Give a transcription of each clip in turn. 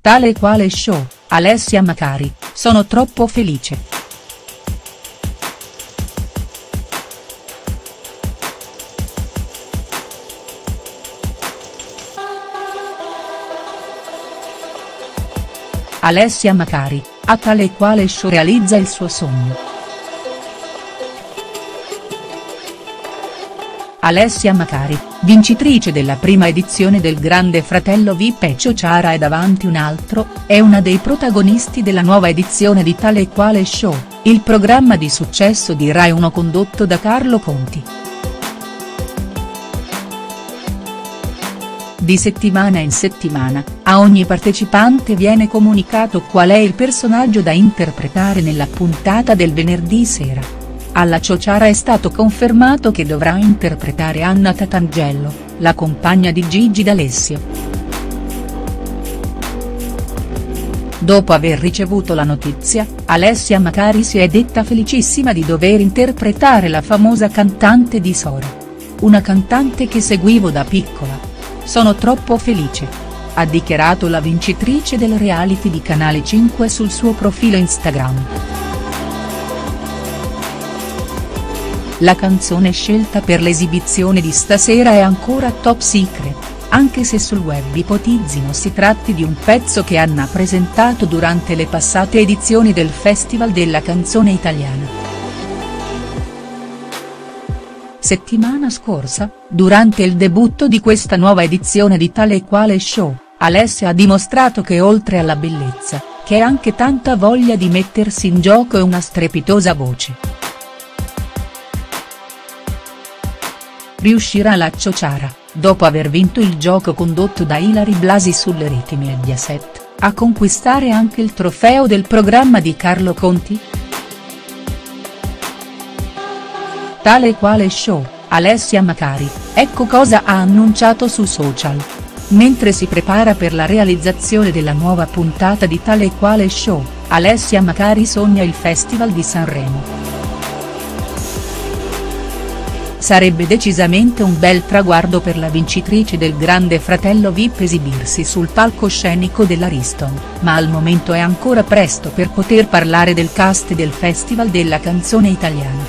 Tale e quale show, Alessia Macari, sono troppo felice. Alessia Macari, a Tale e quale show realizza il suo sogno. Alessia Macari, vincitrice della prima edizione del Grande Fratello VIP e Ciociara è davanti un altro, è una dei protagonisti della nuova edizione di Tale e quale show, il programma di successo di Rai 1 condotto da Carlo Conti. Di settimana in settimana, a ogni partecipante viene comunicato qual è il personaggio da interpretare nella puntata del venerdì sera. Alla Ciociara è stato confermato che dovrà interpretare Anna Tatangelo, la compagna di Gigi D'Alessio. Dopo aver ricevuto la notizia, Alessia Macari si è detta felicissima di dover interpretare la famosa cantante di Sora. Una cantante che seguivo da piccola. Sono troppo felice. Ha dichiarato la vincitrice del reality di Canale 5 sul suo profilo Instagram. La canzone scelta per l'esibizione di stasera è ancora top secret, anche se sul web ipotizzino si tratti di un pezzo che Anna presentato durante le passate edizioni del Festival della canzone italiana. Settimana scorsa, durante il debutto di questa nuova edizione di Tale e quale show, Alessia ha dimostrato che oltre alla bellezza, che ha anche tanta voglia di mettersi in gioco e una strepitosa voce. Riuscirà la Ciociara, dopo aver vinto il gioco condotto da Ilary Blasi sulle reti Mediaset, a conquistare anche il trofeo del programma di Carlo Conti? Tale e quale show, Alessia Macari, ecco cosa ha annunciato su social. Mentre si prepara per la realizzazione della nuova puntata di Tale e quale show, Alessia Macari sogna il Festival di Sanremo. Sarebbe decisamente un bel traguardo per la vincitrice del Grande Fratello VIP esibirsi sul palcoscenico dell'Ariston, ma al momento è ancora presto per poter parlare del cast del Festival della canzone italiana.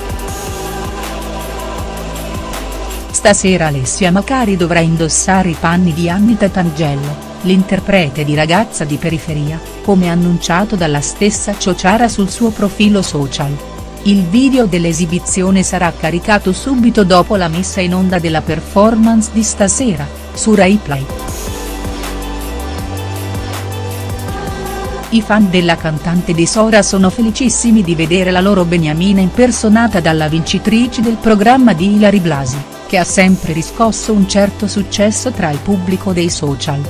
Stasera Alessia Macari dovrà indossare i panni di Anna Tatangelo, l'interprete di Ragazza di periferia, come annunciato dalla stessa Ciociara sul suo profilo social. Il video dell'esibizione sarà caricato subito dopo la messa in onda della performance di stasera, su Rai Play. I fan della cantante di Sora sono felicissimi di vedere la loro beniamina impersonata dalla vincitrice del programma di Ilary Blasi, che ha sempre riscosso un certo successo tra il pubblico dei social.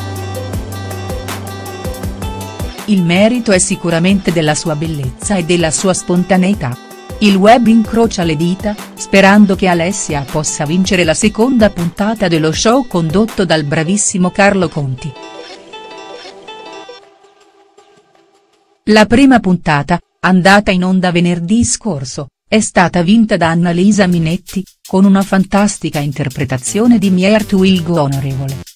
Il merito è sicuramente della sua bellezza e della sua spontaneità. Il web incrocia le dita, sperando che Alessia possa vincere la seconda puntata dello show condotto dal bravissimo Carlo Conti. La prima puntata, andata in onda venerdì scorso, è stata vinta da Annalisa Minetti, con una fantastica interpretazione di My Heart Will Go Onorevole.